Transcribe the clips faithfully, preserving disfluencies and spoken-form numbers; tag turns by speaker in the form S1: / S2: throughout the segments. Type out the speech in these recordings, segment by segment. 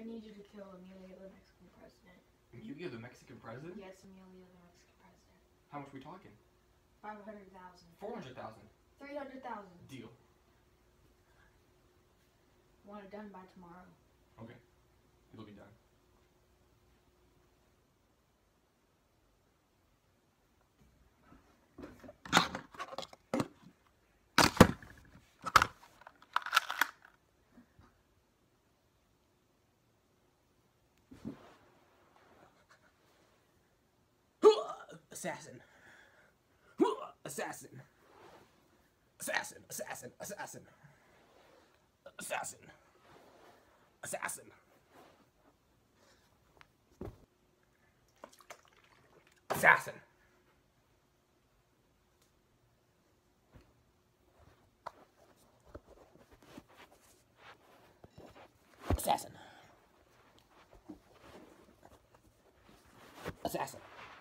S1: I need you to kill Emilio, the Mexican president.
S2: Emilio, the Mexican president?
S1: Yes, Emilio, the Mexican president.
S2: How much are we talking?
S1: Five hundred thousand.
S2: Four hundred thousand.
S1: Three hundred thousand.
S2: Deal.
S1: Want it done by tomorrow.
S2: Okay. It'll be done.
S3: Assassin. Assassin. Assassin. Assassin. Assassin. Assassin. Assassin. Assassin. Assassin. Assassin.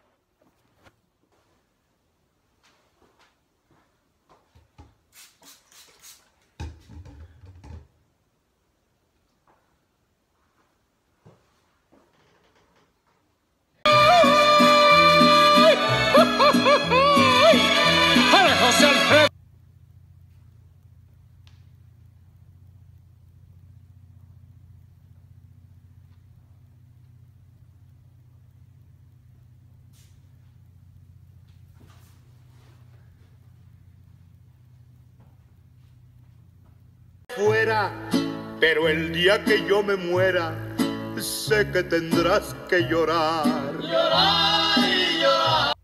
S4: Fuera, pero el día que yo me muera, sé que tendrás que llorar. Llorar y llorar.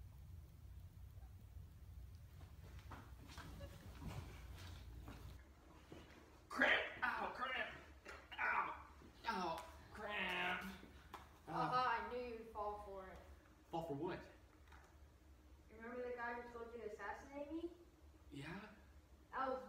S2: Cramp! Ow, cramp! Ow! Ow, cramp!
S1: Haha, I knew you'd fall for it.
S2: Fall for what?
S1: Remember the guy who told you to assassinate me?
S2: Yeah?
S1: That was